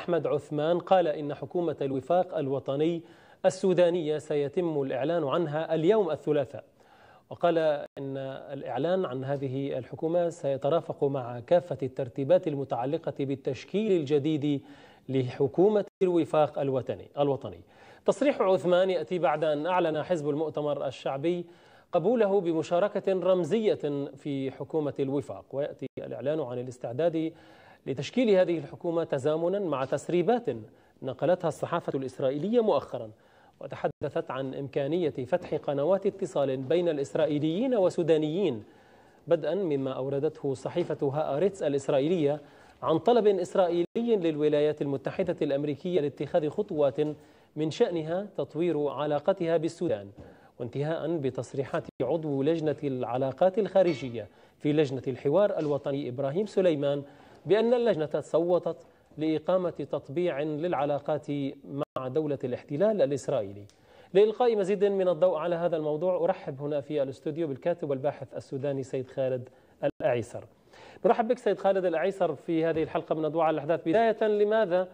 أحمد عثمان قال إن حكومة الوفاق الوطني السودانية سيتم الإعلان عنها اليوم الثلاثاء، وقال إن الإعلان عن هذه الحكومة سيترافق مع كافة الترتيبات المتعلقة بالتشكيل الجديد لحكومة الوفاق الوطني. تصريح عثمان يأتي بعد أن أعلن حزب المؤتمر الشعبي قبوله بمشاركة رمزية في حكومة الوفاق، ويأتي الإعلان عن الاستعداد لتشكيل هذه الحكومة تزامنا مع تسريبات نقلتها الصحافة الإسرائيلية مؤخرا، وتحدثت عن إمكانية فتح قنوات اتصال بين الإسرائيليين والسودانيين، بدءا مما أوردته صحيفة هآرتس الإسرائيلية عن طلب إسرائيلي للولايات المتحدة الأمريكية لاتخاذ خطوات من شأنها تطوير علاقتها بالسودان، وانتهاء بتصريحات عضو لجنة العلاقات الخارجية في لجنة الحوار الوطني إبراهيم سليمان بأن اللجنة صوتت لإقامة تطبيع للعلاقات مع دولة الاحتلال الإسرائيلي. لإلقاء مزيد من الضوء على هذا الموضوع أرحب هنا في الاستوديو بالكاتب والباحث السوداني سيد خالد الأعيسر. نرحب بك سيد خالد الأعيسر في هذه الحلقة من الضوء على الأحداث. بداية، لماذا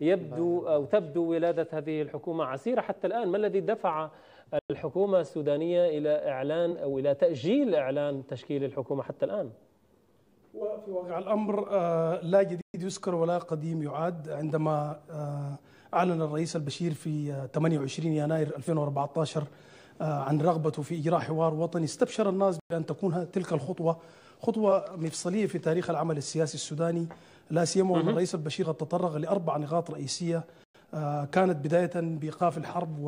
تبدو ولادة هذه الحكومة عسيرة حتى الآن؟ ما الذي دفع الحكومة السودانية إلى إعلان أو إلى تأجيل إعلان تشكيل الحكومة حتى الآن؟ وفي واقع الأمر لا جديد يذكر ولا قديم يعاد. عندما أعلن الرئيس البشير في 28 يناير 2014 عن رغبته في إجراء حوار وطني، استبشر الناس بأن تكون تلك الخطوة خطوة مفصلية في تاريخ العمل السياسي السوداني، لا سيما وأن الرئيس البشير قد تطرق ل4 نقاط رئيسية، كانت بداية بإيقاف الحرب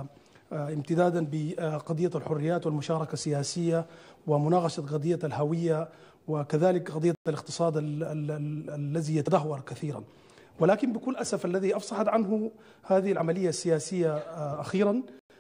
وامتدادا بقضية الحريات والمشاركة السياسية ومناقشة قضية الهوية وكذلك قضية الاقتصاد الذي يتدهور كثيرا. ولكن بكل أسف الذي أفصحت عنه هذه العملية السياسية أخيرا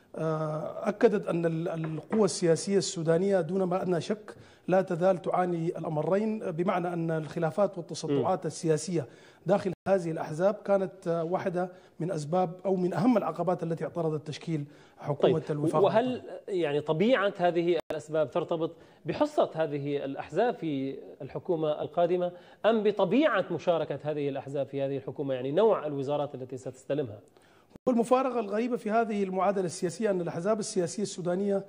أكدت أن القوى السياسية السودانية دون ما أدنى شك لا تزال تعاني الأمرين، بمعنى أن الخلافات والتصدعات السياسية داخل هذه الأحزاب كانت واحدة من أسباب أو من أهم العقبات التي اعترضت تشكيل حكومة الوفاق. وهل يعني طبيعة هذه الأسباب ترتبط بحصة هذه الأحزاب في الحكومة القادمة أم بطبيعة مشاركة هذه الأحزاب في هذه الحكومة، يعني نوع الوزارات التي ستستلمها؟ والمفارقة الغريبة في هذه المعادلة السياسية أن الأحزاب السياسية السودانية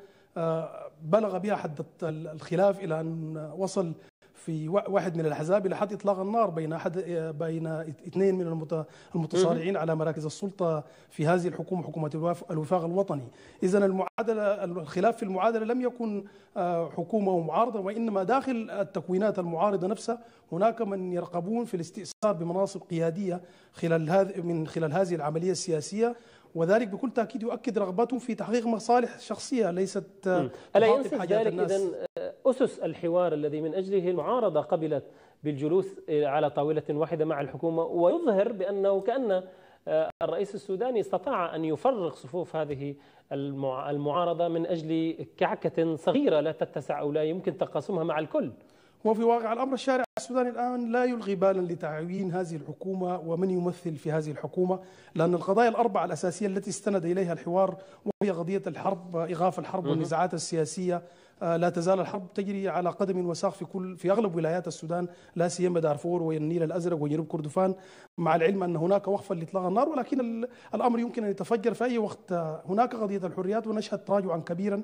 بلغ بها حد الخلاف إلى أن وصل في واحد من الأحزاب إلى حد إطلاق النار بين 2 من المتصارعين على مراكز السلطة في هذه الحكومة، حكومة الوفاق الوطني. إذن الخلاف في المعادلة لم يكن حكومة ومعارضة، وإنما داخل التكوينات المعارضة نفسها هناك من يرغبون في الاستئثار بمناصب قيادية من خلال هذه العملية السياسية، وذلك بكل تأكيد يؤكد رغبتهم في تحقيق مصالح شخصية ليست ألا ينسى ذلك إذن أسس الحوار الذي من أجله المعارضة قبلت بالجلوس على طاولة واحدة مع الحكومة، ويظهر بأنه كأن الرئيس السوداني استطاع أن يفرغ صفوف هذه المعارضة من أجل كعكة صغيرة لا تتسع أو لا يمكن تقاسمها مع الكل. وفي واقع الأمر الشارع السوداني الآن لا يلغي بالا لتعيين هذه الحكومة ومن يمثل في هذه الحكومة، لأن القضايا ال4 الأساسية التي استند إليها الحوار وهي قضية الحرب، إيقاف الحرب والنزاعات السياسية، لا تزال الحرب تجري على قدم وساق في أغلب ولايات السودان، لا سيما دارفور والنيل الأزرق وجنوب كردفان، مع العلم أن هناك وقفا لإطلاق النار، ولكن الأمر يمكن أن يتفجر في أي وقت. هناك قضية الحريات ونشهد تراجعا كبيرا.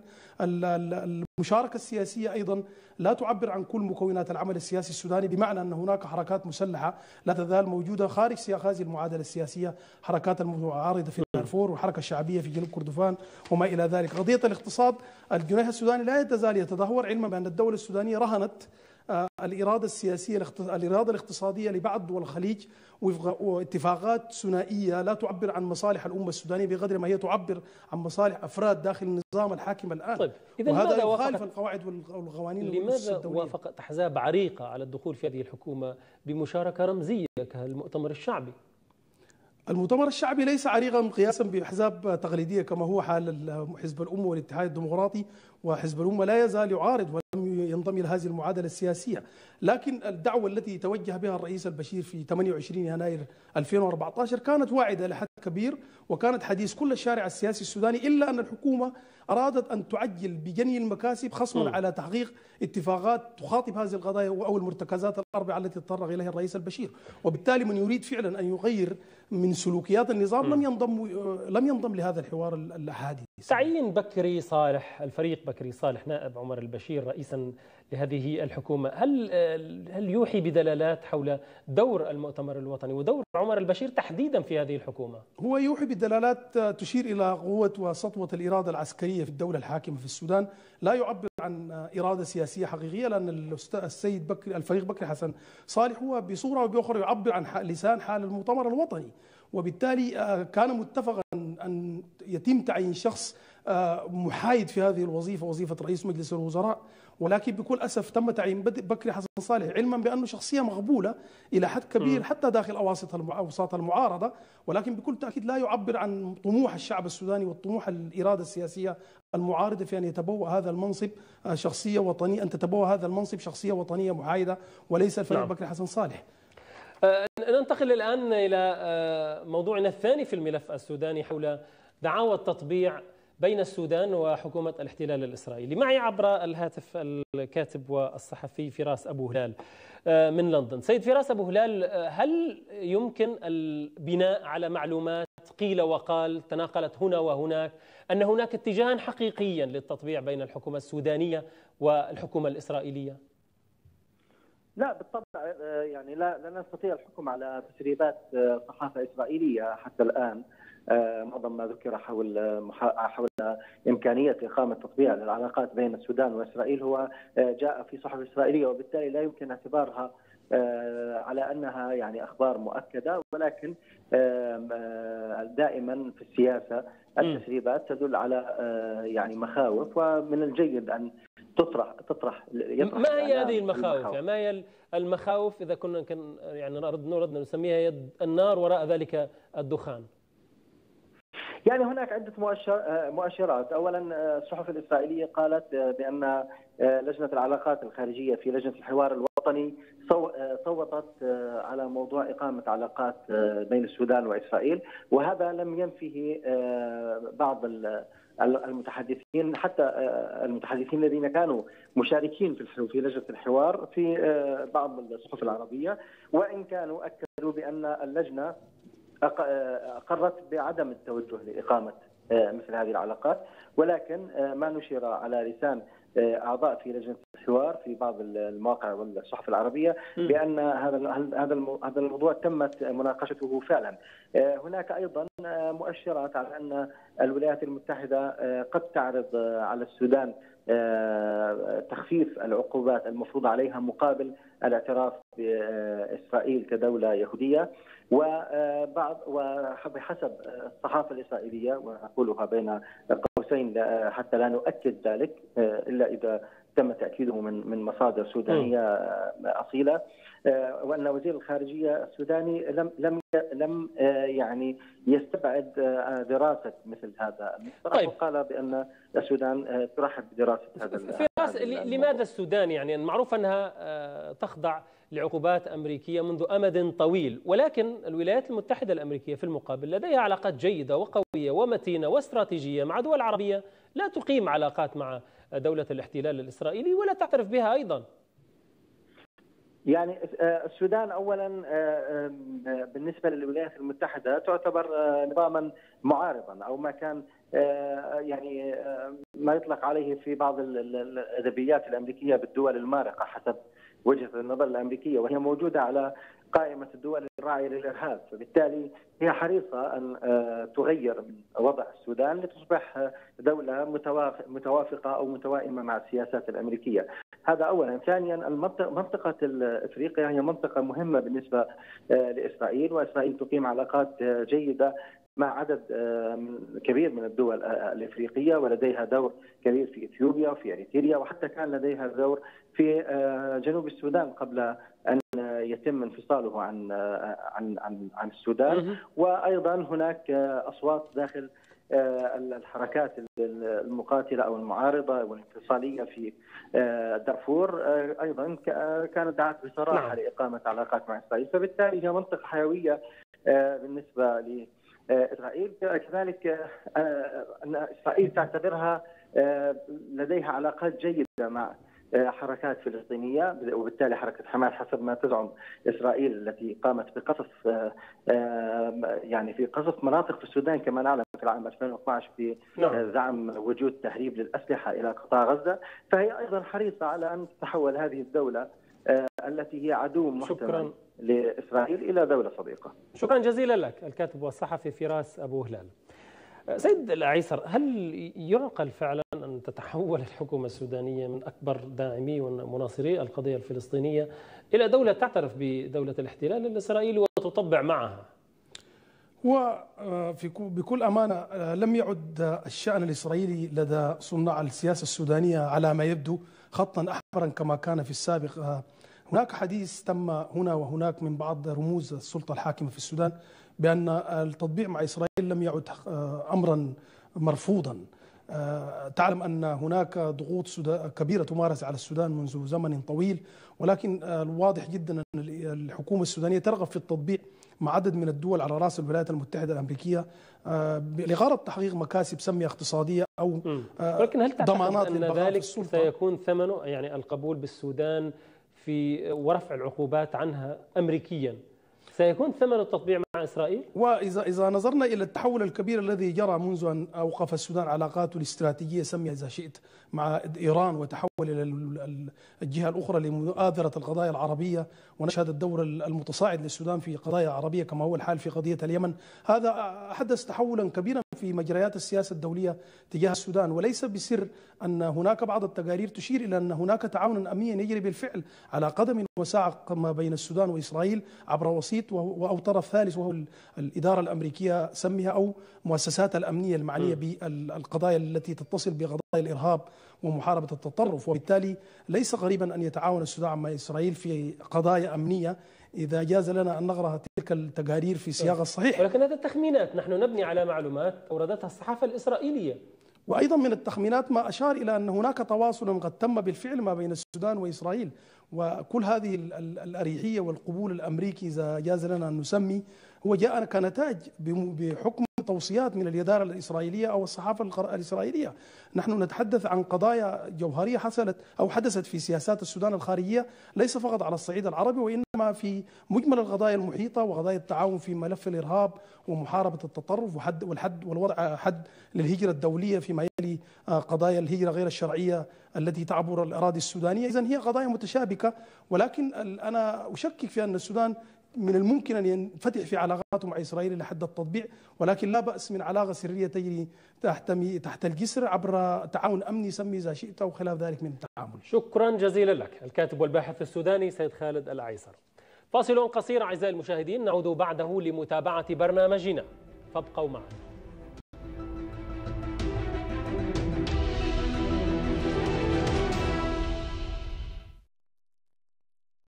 المشاركة السياسية أيضا لا تعبر عن كل مكونات العمل السياسي السوداني، بمعنى أن هناك حركات مسلحة لا تزال موجودة خارج سياق هذه المعادلة السياسية، حركات المعارضة في دارفور والحركة الشعبية في جنوب كردفان وما إلى ذلك. قضية الاقتصاد، الجنيه السوداني لا يزال يتدهور، علما بأن الدولة السودانية رهنت الإرادة السياسية الإرادة الاقتصادية لبعض دول الخليج واتفاقات ثنائية لا تعبر عن مصالح الأمة السودانية بقدر ما هي تعبر عن مصالح أفراد داخل النظام الحاكم الآن. طيب، وهذا يخالف القواعد والقوانين. لماذا وافقت أحزاب عريقة على الدخول في هذه الحكومة بمشاركة رمزية كالمؤتمر الشعبي؟ المؤتمر الشعبي ليس عريقا قياسا بأحزاب تقليدية كما هو حال حزب الأمة والاتحاد الديمقراطي، وحزب الأمة لا يزال يعارض ولم ينضم إلى هذه المعادلة السياسية. لكن الدعوة التي توجه بها الرئيس البشير في 28 يناير 2014 كانت واعدة لحد كبير، وكانت حديث كل الشارع السياسي السوداني، إلا أن الحكومة أرادت أن تعجل بجني المكاسب خصما على تحقيق اتفاقات تخاطب هذه القضايا أو المرتكزات ال4 التي تطرق إليها الرئيس البشير. وبالتالي من يريد فعلا أن يغير من سلوكيات النظام لم ينضم لهذا الحوار الأحادي. تعيين بكري صالح، الفريق بكري صالح نائب عمر البشير رئيسا لهذه الحكومة، هل يوحي بدلالات حول دور المؤتمر الوطني ودور عمر البشير تحديدا في هذه الحكومة؟ هو يوحي بدلالات تشير إلى قوة وسطوة الإرادة العسكرية في الدولة الحاكمة في السودان، لا يعبر عن إرادة سياسية حقيقية، لأن السيد بكري الفريق بكري حسن صالح هو بصورة أو بأخرى يعبر عن لسان حال المؤتمر الوطني، وبالتالي كان متفقا أن يتم تعيين شخص محايد في هذه الوظيفة، وظيفة رئيس مجلس الوزراء، ولكن بكل أسف تم تعيين بكري حسن صالح علما بأنه شخصية مقبولة إلى حد كبير حتى داخل أوساط المعارضة، ولكن بكل تأكيد لا يعبر عن طموح الشعب السوداني والطموح الإرادة السياسية المعارضة في أن يتبوأ هذا المنصب شخصية وطنية، أن تتبوأ هذا المنصب شخصية وطنية محايدة وليس الفريق بكري حسن صالح. ننتقل الآن إلى موضوعنا الثاني في الملف السوداني حول دعاوى التطبيع بين السودان وحكومة الاحتلال الإسرائيلي. معي عبر الهاتف الكاتب والصحفي فراس أبو هلال من لندن. سيد فراس أبو هلال، هل يمكن البناء على معلومات قيل وقال تناقلت هنا وهناك أن هناك اتجاها حقيقيا للتطبيع بين الحكومة السودانية والحكومة الإسرائيلية؟ لا بالطبع، يعني لا نستطيع الحكم على تسريبات صحافة إسرائيلية حتى الآن. معظم ما ذكر حول إمكانية إقامة تطبيع للعلاقات بين السودان وإسرائيل هو جاء في صحف إسرائيلية، وبالتالي لا يمكن اعتبارها على أنها يعني أخبار مؤكدة، ولكن دائما في السياسة التسريبات تدل على يعني مخاوف، ومن الجيد أن تطرح ما هي هذه المخاوف؟ يعني ما هي المخاوف إذا كنا يعني نردنا نسميها يد النار وراء ذلك الدخان؟ يعني هناك عدة مؤشرات. أولا الصحف الإسرائيلية قالت بأن لجنة العلاقات الخارجية في لجنة الحوار الوطني صوتت على موضوع إقامة علاقات بين السودان وإسرائيل، وهذا لم ينفه بعض المتحدثين، حتى المتحدثين الذين كانوا مشاركين في لجنة الحوار في بعض الصحف العربية، وإن كانوا أكدوا بأن اللجنة أقرت بعدم التوجه لإقامة مثل هذه العلاقات، ولكن ما نشر على لسان أعضاء في لجنة الحوار في بعض المواقع والصحف العربية بأن هذا الموضوع تمت مناقشته فعلا. هناك أيضا مؤشرات على أن الولايات المتحدة قد تعرض على السودان تخفيف العقوبات المفروضة عليها مقابل الاعتراف بإسرائيل كدولة يهودية، وبحسب الصحافة الإسرائيلية، وأقولها بين قوسين حتى لا نؤكد ذلك إلا إذا تم تأكيده من مصادر سودانية أصيلة، وأن وزير الخارجية السوداني لم يعني يستبعد دراسة مثل هذا المصطلح. طيب. وقال بأن السودان ترحب بدراسة هذا لماذا السودان؟ يعني معروف أنها تخضع لعقوبات أمريكية منذ أمد طويل، ولكن الولايات المتحدة الأمريكية في المقابل لديها علاقات جيدة وقوية ومتينة واستراتيجيية مع دول عربية لا تقيم علاقات مع دولة الاحتلال الإسرائيلي ولا تعترف بها أيضا. يعني السودان أولا بالنسبة للولايات المتحدة تعتبر نظاما معارضا، أو ما كان يعني ما يطلق عليه في بعض الأدبيات الأمريكية بالدول المارقة حسب وجهة النظر الأمريكية، وهي موجودة على قائمة الدول الراعية للإرهاب، فبالتالي هي حريصة أن تغير من وضع السودان لتصبح دولة متوافقة أو متوائمة مع السياسات الأمريكية. هذا أولا. ثانيا، منطقة إفريقيا هي منطقة مهمة بالنسبة لإسرائيل، وإسرائيل تقيم علاقات جيدة مع عدد كبير من الدول الإفريقية، ولديها دور كبير في إثيوبيا وفي إريتريا، وحتى كان لديها دور في جنوب السودان قبل أن يتم انفصاله عن السودان. وأيضا هناك أصوات داخل الحركات المقاتلة أو المعارضة والانفصالية في دارفور أيضا كانت دعت بصراحة لإقامة علاقات مع إسرائيل، فبالتالي هي منطقة حيوية بالنسبة لإسرائيل. كذلك أن إسرائيل تعتبرها لديها علاقات جيدة مع حركات فلسطينية، وبالتالي حركة حماس حسب ما تزعم إسرائيل التي قامت بقصف يعني في قصف مناطق في السودان كما نعلم في العام 2012 بزعم وجود تهريب للأسلحة إلى قطاع غزة، فهي أيضا حريصة على أن تتحول هذه الدولة التي هي عدو محتمل لإسرائيل إلى دولة صديقة. شكرا جزيلا لك الكاتب والصحفي فراس أبو هلال. سيد العيسر، هل يعقل فعلا أن تتحول الحكومة السودانية من أكبر داعمي ومناصري القضية الفلسطينية إلى دولة تعترف بدولة الاحتلال الإسرائيلي وتطبع معها؟ بكل أمانة لم يعد الشأن الإسرائيلي لدى صناع السياسة السودانية على ما يبدو خطا أحمرا كما كان في السابق. هناك حديث تم هنا وهناك من بعض رموز السلطة الحاكمة في السودان بأن التطبيع مع إسرائيل لم يعد أمرا مرفوضا. تعلم أن هناك ضغوط كبيرة تمارس على السودان منذ زمن طويل، ولكن الواضح جدا أن الحكومة السودانية ترغب في التطبيع مع عدد من الدول على رأس الولايات المتحدة الأمريكية لغرض تحقيق مكاسب سمية اقتصادية أو ولكن هل ضمانات أن ذلك سيكون ثمنه يعني القبول بالسودان في ورفع العقوبات عنها أمريكيا؟ سيكون ثمن التطبيع مع إسرائيل؟ وإذا نظرنا إلى التحول الكبير الذي جرى منذ أن أوقف السودان علاقاته الاستراتيجية سميها إذا شئت مع إيران وتحول إلى الجهة الأخرى لمؤازرة القضايا العربية، ونشهد الدور المتصاعد للسودان في قضايا عربية كما هو الحال في قضية اليمن، هذا حدث تحولا كبيرا في مجريات السياسة الدولية تجاه السودان. وليس بسر أن هناك بعض التقارير تشير إلى أن هناك تعاونا أمنيا يجري بالفعل على قدم وساق ما بين السودان وإسرائيل عبر وسيط أو طرف ثالث وهو الإدارة الأمريكية سميها أو مؤسسات الأمنية المعنية بالقضايا التي تتصل بقضايا الإرهاب ومحاربة التطرف. وبالتالي ليس غريبا أن يتعاون السودان مع إسرائيل في قضايا أمنية إذا جاز لنا أن نقرأ تلك التقارير في سياقها الصحيح. ولكن هذه التخمينات نحن نبني على معلومات أوردتها الصحافة الإسرائيلية. وأيضا من التخمينات ما أشار إلى أن هناك تواصل قد تم بالفعل ما بين السودان وإسرائيل، وكل هذه الأريحية والقبول الأمريكي إذا جاز لنا أن نسمي هو جاء كنتاج بحكم توصيات من الإدارة الإسرائيلية أو الصحافة الإسرائيلية. نحن نتحدث عن قضايا جوهرية حدثت في سياسات السودان الخارجية، ليس فقط على الصعيد العربي وإنما في مجمل القضايا المحيطة وقضايا التعاون في ملف الإرهاب ومحاربة التطرف والوضع حد للهجرة الدولية فيما يلي قضايا الهجرة غير الشرعية التي تعبر الأراضي السودانية. إذن هي قضايا متشابكة، ولكن أنا أشكك في أن السودان من الممكن أن ينفتح في علاقاته مع إسرائيل لحد التطبيع، ولكن لا بأس من علاقة سرية تجري تحت الجسر عبر تعاون أمني سمي إذا شئت أو خلاف ذلك من التعامل. شكرا جزيلا لك الكاتب والباحث السوداني سيد خالد العيسر. فاصل قصير أعزائي المشاهدين، نعود بعده لمتابعة برنامجنا، فابقوا معنا.